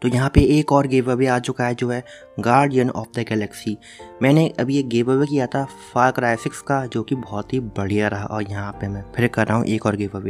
तो यहाँ पे एक और गिव अवे आ चुका है जो है गार्डियन ऑफ द गैलेक्सी। मैंने अभी एक गिव अवे किया था फार क्राई 6 का जो कि बहुत ही बढ़िया रहा, और यहाँ पे मैं फिर कर रहा हूँ एक और गिव अवे।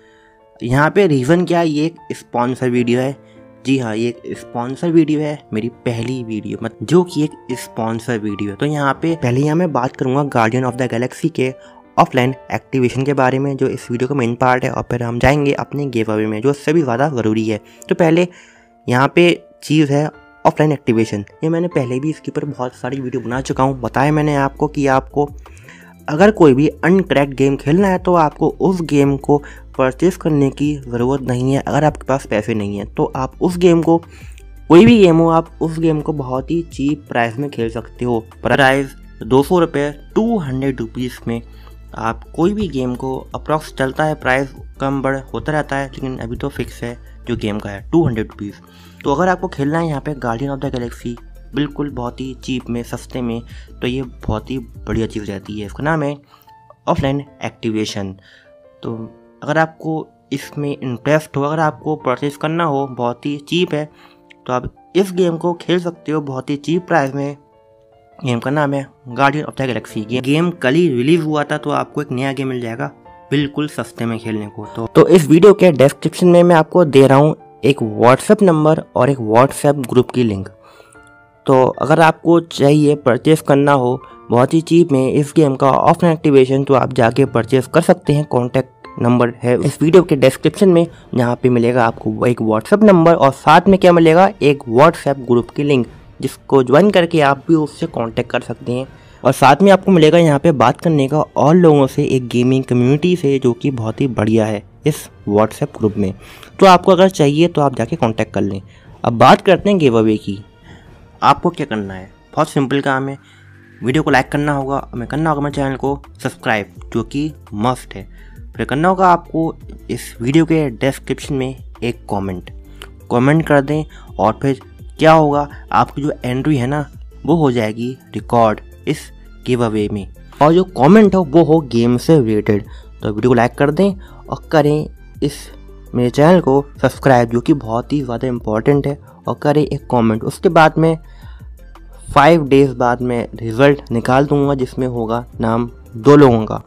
यहाँ पे रीज़न क्या है, ये एक स्पॉन्सर वीडियो है। जी हाँ, ये एक स्पॉन्सर वीडियो है, मेरी पहली वीडियो मतलब जो कि एक स्पॉन्सर वीडियो है। तो यहाँ पे पहले यहाँ मैं बात करूँगा गार्डियन ऑफ द गैलेक्सी के ऑफलाइन एक्टिवेशन के बारे में, जो इस वीडियो का मेन पार्ट है, और फिर हम जाएंगे अपने गिव अवे में जो उससे भी ज़्यादा ज़रूरी है। तो पहले यहाँ पे चीज़ है ऑफलाइन एक्टिवेशन। ये मैंने पहले भी इसके ऊपर बहुत सारी वीडियो बना चुका हूँ। बताया मैंने आपको कि आपको अगर कोई भी अनक्रैक्ड गेम खेलना है तो आपको उस गेम को परचेज़ करने की ज़रूरत नहीं है। अगर आपके पास पैसे नहीं हैं तो आप उस गेम को, कोई भी गेम हो, आप उस गेम को बहुत ही चीप प्राइस में खेल सकते हो। प्राइस 200 रुपये, 200 रुपीज़ में आप कोई भी गेम को, अप्रॉक्स चलता है प्राइस कम बढ़ होता रहता है, लेकिन अभी तो फिक्स है जो गेम का है 200 रुपीज़। तो अगर आपको खेलना है यहाँ पे गार्डियन ऑफ द गैलेक्सी बिल्कुल बहुत ही चीप में, सस्ते में, तो ये बहुत ही बढ़िया चीज़ रहती है। इसका नाम है ऑफलाइन एक्टिवेशन। तो अगर आपको इसमें इंटरेस्ट हो, अगर आपको परचेज करना हो, बहुत ही चीप है, तो आप इस गेम को खेल सकते हो बहुत ही चीप प्राइस में। गेम का नाम है Guardian of the Galaxy. Game कल ही रिलीज़ हुआ था, तो आपको एक नया गेम मिल जाएगा बिल्कुल सस्ते में खेलने को। तो इस वीडियो के डिस्क्रिप्शन में मैं आपको दे रहा हूँ एक व्हाट्सएप नंबर और एक व्हाट्सएप ग्रुप की लिंक। तो अगर आपको चाहिए परचेस करना हो बहुत ही चीप में इस गेम का ऑफलाइन एक्टिवेशन, तो आप जाके परचेस कर सकते हैं। कॉन्टैक्ट नंबर है इस वीडियो के डिस्क्रिप्शन में, जहाँ पे मिलेगा आपको एक व्हाट्सएप नंबर और साथ में क्या मिलेगा, एक व्हाट्सएप ग्रुप की लिंक, जिसको ज्वाइन करके आप भी उससे कांटेक्ट कर सकते हैं। और साथ में आपको मिलेगा यहाँ पे बात करने का और लोगों से, एक गेमिंग कम्युनिटी से जो कि बहुत ही बढ़िया है इस व्हाट्सएप ग्रुप में। तो आपको अगर चाहिए तो आप जाके कांटेक्ट कर लें। अब बात करते हैं गिव अवे की। आपको क्या करना है, बहुत सिंपल काम है। वीडियो को लाइक करना होगा, हमें करना होगा मेरे चैनल को सब्सक्राइब, जो कि मस्ट है। फिर करना होगा आपको इस वीडियो के डिस्क्रिप्शन में एक कमेंट कर दें, और फिर क्या होगा, आपकी जो एंट्री है ना वो हो जाएगी रिकॉर्ड इस गिव अवे में, और जो कमेंट हो वो हो गेम से रिलेटेड। तो वीडियो को लाइक कर दें और करें इस मेरे चैनल को सब्सक्राइब, जो कि बहुत ही ज़्यादा इम्पॉर्टेंट है, और करें एक कमेंट। उसके बाद में 5 डेज़ बाद में रिज़ल्ट निकाल दूंगा, जिसमें होगा नाम 2 लोगों का।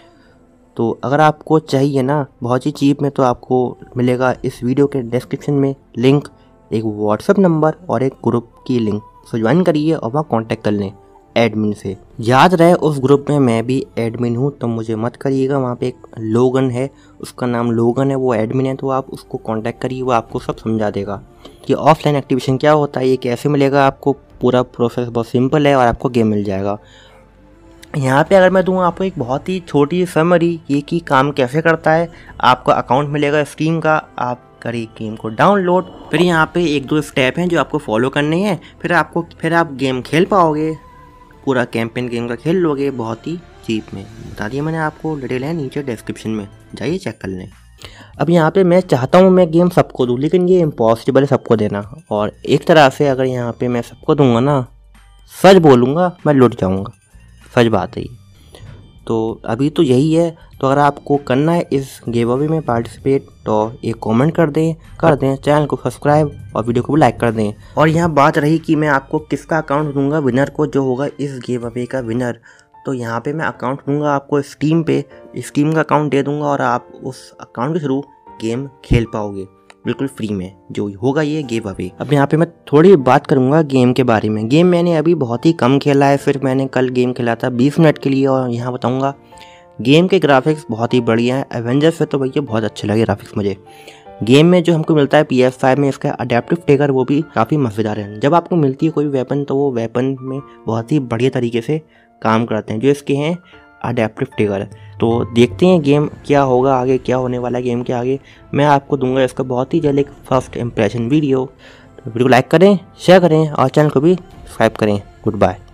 तो अगर आपको चाहिए ना बहुत ही चीप में, तो आपको मिलेगा इस वीडियो के डिस्क्रिप्शन में लिंक, एक व्हाट्सएप नंबर और एक ग्रुप की लिंक। सो ज्वाइन करिए और वहाँ कांटेक्ट कर लें एडमिन से। याद रहे उस ग्रुप में मैं भी एडमिन हूँ, तो मुझे मत करिएगा। वहाँ पे एक लोगन है, उसका नाम लोगन है, वो एडमिन है, तो आप उसको कांटेक्ट करिए, वो आपको सब समझा देगा कि ऑफलाइन एक्टिवेशन क्या होता है, ये कैसे मिलेगा आपको। पूरा प्रोसेस बहुत सिंपल है और आपको गेम मिल जाएगा। यहाँ पे अगर मैं दूँ आपको एक बहुत ही छोटी समरी ये कि काम कैसे करता है। आपका अकाउंट मिलेगा स्टीम का, आप करिए गेम को डाउनलोड, फिर यहाँ पे 1-2 स्टेप हैं जो आपको फॉलो करने हैं, फिर आप गेम खेल पाओगे, पूरा कैंपेन गेम का खेल लोगे बहुत ही चीप में। बता दिया मैंने आपको, डिटेल है नीचे डिस्क्रिप्शन में, जाइए चेक कर लें। अब यहाँ पे मैं चाहता हूँ मैं गेम सबको दूँ, लेकिन ये इम्पॉसिबल है सबको देना। और एक तरह से अगर यहाँ पे मैं सबको दूंगा ना, सच बोलूँगा मैं लुट जाऊँगा, सच बात है। तो अभी तो यही है। तो अगर आपको करना है इस गिव अवे में पार्टिसिपेट, तो एक कमेंट कर दें, चैनल को सब्सक्राइब और वीडियो को भी लाइक कर दें। और यहाँ बात रही कि मैं आपको किसका अकाउंट दूंगा विनर को, जो होगा इस गिव अवे का विनर। तो यहाँ पे मैं अकाउंट दूंगा आपको स्टीम पे, स्टीम का अकाउंट दे दूंगा, और आप उस अकाउंट के थ्रू गेम खेल पाओगे बिल्कुल फ्री में, जो होगा ये गिव अवे। अब यहाँ पे मैं थोड़ी बात करूँगा गेम के बारे में। गेम मैंने अभी बहुत ही कम खेला है, फिर मैंने कल गेम खेला था 20 मिनट के लिए, और यहाँ बताऊँगा गेम के ग्राफिक्स बहुत ही बढ़िया है। एवेंजर्स से तो भैया बहुत अच्छे लगे ग्राफिक्स मुझे। गेम में जो हमको मिलता है PS5 में, इसका अडेप्टिव ट्रिगर वो भी काफ़ी मज़ेदार है। जब आपको मिलती है कोई भी वेपन, तो वो वेपन में बहुत ही बढ़िया तरीके से काम करते हैं, जो इसके हैं अडेप्टिव ट्रिगर। तो देखते हैं गेम क्या होगा आगे, क्या होने वाला है गेम के आगे। मैं आपको दूंगा इसका बहुत ही जल्द एक फर्स्ट इंप्रेशन वीडियो। तो वीडियो को लाइक करें, शेयर करें और चैनल को भी सब्सक्राइब करें। Good bye.